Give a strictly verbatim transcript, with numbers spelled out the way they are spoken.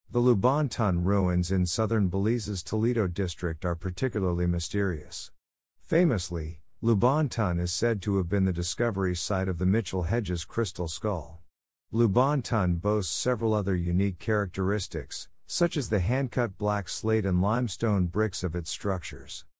The Lubaantun Ruins in southern Belize's Toledo district are particularly mysterious. Famously, Lubaantun is said to have been the discovery site of the Mitchell-Hedges Crystal Skull. Lubaantun boasts several other unique characteristics, such as the hand-cut black slate and limestone bricks of its structures.